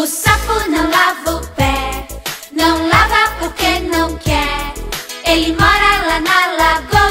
O sapo não lava o pé, não lava porque não quer. Ele mora lá na lagoa.